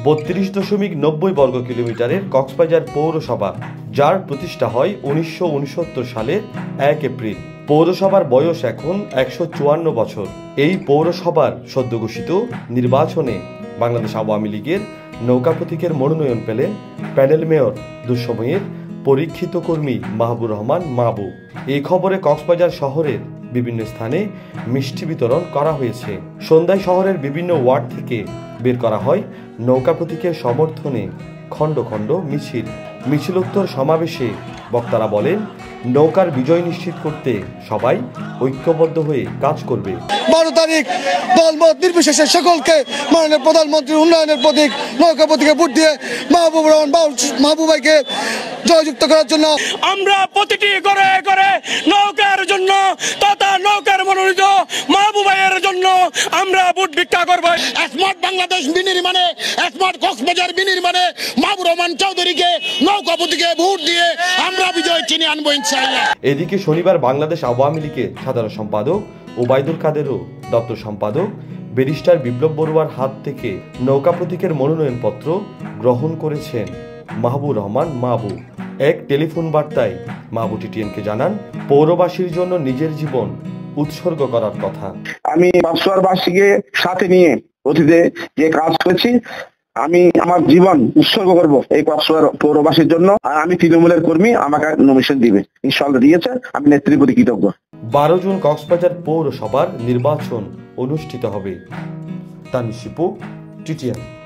32.90 বর্গ কিলোমিটারের কক্সবাজার পৌরসভা, যার প্রতিষ্ঠা হয় 1969 সালের 1 এপ্রিল। পৌরসভার বয়স এখন 154 বছর। এই পৌরসভার সদ্য ঘোষিত নির্বাচনে বাংলাদেশ আওয়ামী লীগের নৌকা প্রতীকের মনোনয়ন পেলেন প্যানেল মেয়র দুঃসময়ের পরীক্ষিত কর্মী মাহবুর রহমান মাহবু। এই খবরে কক্সবাজার শহরের বিভিন্ন স্থানে মিষ্টি বিতরণ করা হয়েছে। সন্ধ্যায় শহরের বিভিন্ন ওয়ার্ড থেকে বের করা হয় নৌকা প্রতীকের সমর্থনে খণ্ড খণ্ড মিছিলোত্তর সমাবেশে বক্তারা বলেন, নৌকার বিজয় নিশ্চিত করতে সবাই ঐক্যবদ্ধ হয়ে কাজ করবে। 12 তারিখ দলমত নির্বিশেষে সকলকে মাননীয় প্রধানমন্ত্রীর উন্নয়নের প্রতীক নৌকা প্রতীকে ভোট দিয়ে মাহবুব রহমান মাহবুব ভাইকে জয়যুক্ত করার জন্য আমরা প্রতিটি ঘরে ঘরে নৌকার জন্য তথা নৌকার মনোনীত মাহবুব ভাইয়ের জন্য আমরা ভোট ভিক্ষা করব। স্মার্ট বাংলাদেশ বিনির্মাণে, স্মার্ট কক্সবাজার বিনির্মাণে মাহবুব রহমান চৌধুরীকে নৌকা প্রতীকে ভোট দিয়ে আমরা বিজয় চিনি আনবো ইনশাআল্লাহ। এদিকে শনিবার বাংলাদেশ আওয়ামী লীগের সাধারণ সম্পাদক ওবায়দুল কাদের ও দপ্তর সম্পাদক ব্যারিস্টার বিপ্লব বড়ুয়ার হাত থেকে নৌকা প্রতীকের মনোনয়নপত্র গ্রহণ করেছেন মাহবুর রহমান মাহবু। এক টেলিফোন বার্তায় মাহবু টিটিএনকে জানান, পৌরবাসীর জন্য নিজের জীবন উৎসর্গ করার কথা। আমি কক্সবাজারবাসীকে সাথে নিয়ে অতীতে যে কাজ করেছি, আমি আমার জীবন উৎসর্গ করব এই কক্সবাজার পৌরবাসীর জন্য। আর আমি তৃণমূলের কর্মী, আমাকে নমিনেশন দিবে, ইনশাআল্লাহ দিয়েছে, আমি নেত্রীর প্রতি কৃতজ্ঞ। 12 জুন কক্সবাজার পৌরসভার নির্বাচন অনুষ্ঠিত হবে। তানভীর শিপু, টিটিএন।